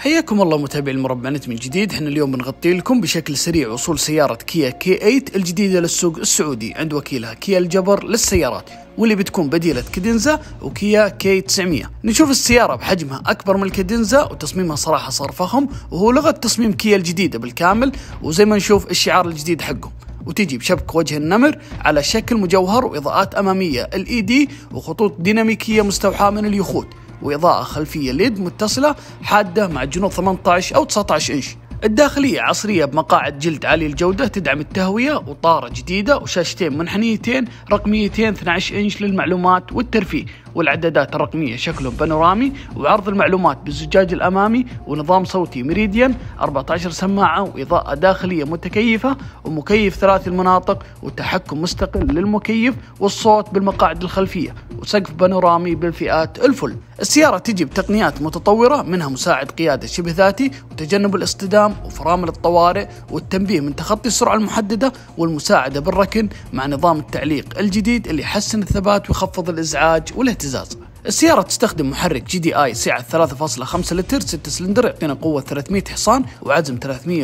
حياكم الله متابعي المربع نت من جديد. احنا اليوم بنغطي لكم بشكل سريع وصول سيارة كيا K8 الجديدة للسوق السعودي عند وكيلها كيا الجبر للسيارات، واللي بتكون بديلة كادنزا وكيا K900. نشوف السيارة بحجمها أكبر من الكادنزا وتصميمها صراحة صار فخم، وهو لغة تصميم كيا الجديدة بالكامل، وزي ما نشوف الشعار الجديد حقه، وتجي بشبك وجه النمر على شكل مجوهر وإضاءات أمامية LED وخطوط ديناميكية مستوحاة من اليخوت، وإضاءة خلفية ليد متصلة حادة مع جنوط 18 أو 19 إنش. الداخلية عصرية بمقاعد جلد عالي الجودة تدعم التهوية، وطارة جديدة وشاشتين منحنيتين رقميتين 12 إنش للمعلومات والترفيه، والعدادات الرقمية شكلهم بانورامي، وعرض المعلومات بالزجاج الأمامي، ونظام صوتي ميريديان 14 سماعة، وإضاءة داخلية متكيفة، ومكيف 3 المناطق، وتحكم مستقل للمكيف والصوت بالمقاعد الخلفية، وسقف بانورامي بالفئات الفل. السيارة تجي بتقنيات متطورة، منها مساعد قيادة شبه ذاتي، وتجنب الاصطدام، وفرامل الطوارئ، والتنبيه من تخطي السرعة المحددة، والمساعدة بالركن، مع نظام التعليق الجديد اللي يحسن الثبات ويخفض الإزعاج والاهتزاز. السيارة تستخدم محرك GDI سعة 3.5 لتر 6 سلندر يعطينا قوة 300 حصان وعزم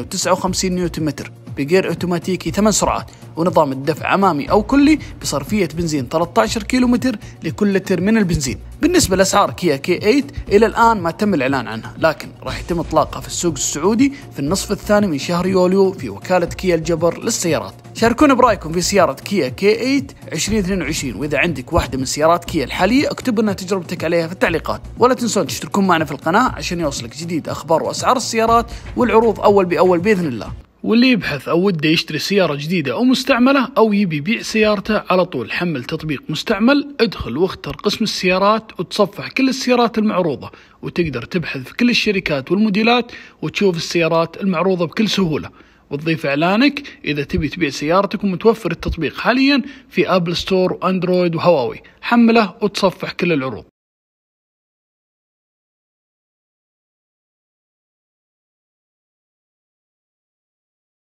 359 نيوتن متر، بجير اوتوماتيكي 8 سرعات، ونظام الدفع امامي او كلي بصرفية بنزين 13 كيلومتر لكل لتر من البنزين. بالنسبة لاسعار كيا K8 الى الان ما تم الاعلان عنها، لكن راح يتم اطلاقها في السوق السعودي في النصف الثاني من شهر يوليو في وكالة كيا الجبر للسيارات. شاركونا برايكم في سيارة كيا K8 2022، واذا عندك واحدة من سيارات كيا الحالية اكتب لنا تجربتك عليها في التعليقات، ولا تنسون تشتركون معنا في القناة عشان يوصلك جديد اخبار واسعار السيارات والعروض اول باول باذن الله. واللي يبحث أو وده يشتري سيارة جديدة أو مستعملة، أو يبي يبيع سيارته، على طول حمل تطبيق مستعمل، ادخل واختر قسم السيارات وتصفح كل السيارات المعروضة، وتقدر تبحث في كل الشركات والموديلات وتشوف السيارات المعروضة بكل سهولة، وتضيف إعلانك إذا تبي تبيع سيارتك. ومتوفر التطبيق حاليا في أبل ستور وأندرويد وهواوي، حمله وتصفح كل العروض.